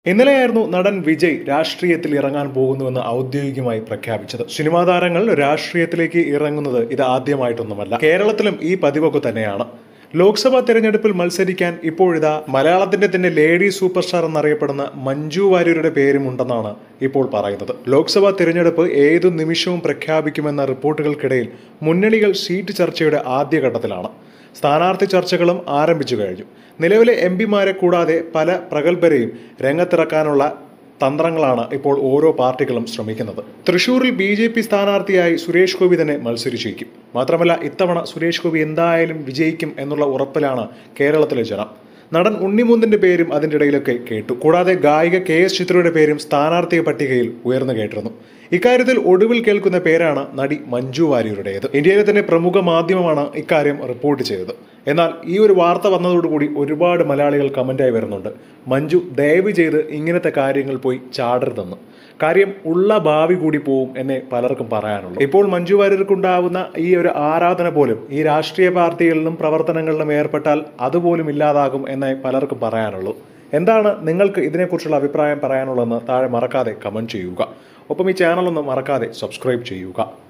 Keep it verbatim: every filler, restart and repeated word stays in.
ഇന്നലെയായിരുന്നു നടൻ വിജയ് രാഷ്ട്രീയത്തിൽ ഇറങ്ങാൻ പോകുന്നുവെന്ന് ഔദ്യോഗികമായി പ്രഖ്യാപിച്ചത്. സിനിമാ താരങ്ങൾ രാഷ്ട്രീയത്തിലേക്ക് ഇറങ്ങുന്നത് ഇത് ആദ്യമായിട്ടൊന്നുമല്ല. കേരളത്തിലും ഈ പതിവൊക്കെ തന്നെയാണ്. ലോക്സഭാ തെരഞ്ഞെടുപ്പിൽ മത്സരിക്കാൻ ഇപ്പോഴിതാ മലയാളത്തിന്റെ തന്നെ ലേഡി സൂപ്പർ സ്റ്റാർ എന്നറിയപ്പെടുന്ന മഞ്ജു വാര്യരുടെ പേരുമുണ്ടെന്നാണ് ഇപ്പോൾ പറയുന്നത്. ലോക്സഭാ തെരഞ്ഞെടുപ്പ് ഏതു നിമിഷവും പ്രഖ്യാപിക്കുമെന്ന റിപ്പോർട്ടുകൾക്കിടയിൽ മുന്നണികൾ സീറ്റ് ചർച്ചയുടെ ആദ്യഘട്ടത്തിലാണ്. സ്ഥാനാർത്ഥി ചർച്ചകളും ആരംഭിച്ചു കഴിഞ്ഞു. നിലവിലെ എം പിമാരെ കൂടാതെ പല പ്രഗത്ഭരെയും രംഗത്തിറക്കാനുള്ള തന്ത്രങ്ങളാണ് ഇപ്പോൾ ഓരോ പാർട്ടികളും ശ്രമിക്കുന്നത്. തൃശൂരിൽ ബി ജെ പി സ്ഥാനാർത്ഥിയായി സുരേഷ് ഗോപി തന്നെ മത്സരിച്ചിരിക്കും. മാത്രമല്ല, ഇത്തവണ സുരേഷ് ഗോപി എന്തായാലും വിജയിക്കും എന്നുള്ള ഉറപ്പിലാണ് കേരളത്തിലെ ജനം. നടൻ ഉണ്ണിമുന്തിന്റെ പേരും അതിൻ്റെ ഇടയിലൊക്കെ കേട്ടു. കൂടാതെ ഗായിക കെ എസ് ചിത്രയുടെ പേരും സ്ഥാനാർത്ഥി പട്ടികയിൽ ഉയർന്നു കേട്ടിരുന്നു. ഇക്കാര്യത്തിൽ ഒടുവിൽ കേൾക്കുന്ന പേരാണ് നടി മഞ്ജു വാര്യരുടേത്. ഇന്ത്യയിലെ തന്നെ പ്രമുഖ മാധ്യമമാണ് ഇക്കാര്യം റിപ്പോർട്ട് ചെയ്തത്. എന്നാൽ ഈ ഒരു വാർത്ത വന്നതോടുകൂടി ഒരുപാട് മലയാളികൾ കമന്റായി വരുന്നുണ്ട്, മഞ്ജു ദയവ് ചെയ്ത് ഇങ്ങനത്തെ കാര്യങ്ങൾ പോയി ചാടരുതെന്ന്. കാര്യം ഉള്ള ഭാവി കൂടി പോവും എന്നേ പലർക്കും പറയാനുള്ളൂ. ഇപ്പോൾ മഞ്ജു വാര്യർക്കുണ്ടാവുന്ന ഈ ഒരു ആരാധന പോലും ഈ രാഷ്ട്രീയ പാർട്ടികളിലും പ്രവർത്തനങ്ങളിലും ഏർപ്പെട്ടാൽ അതുപോലും ഇല്ലാതാകും എന്നേ പലർക്കും പറയാനുള്ളൂ. എന്താണ് നിങ്ങൾക്ക് ഇതിനെക്കുറിച്ചുള്ള അഭിപ്രായം പറയാനുള്ളതെന്ന് താഴെ മറക്കാതെ കമന്റ് ചെയ്യുക. ഒപ്പം ഈ ചാനൽ ഒന്ന് മറക്കാതെ സബ്സ്ക്രൈബ് ചെയ്യുക.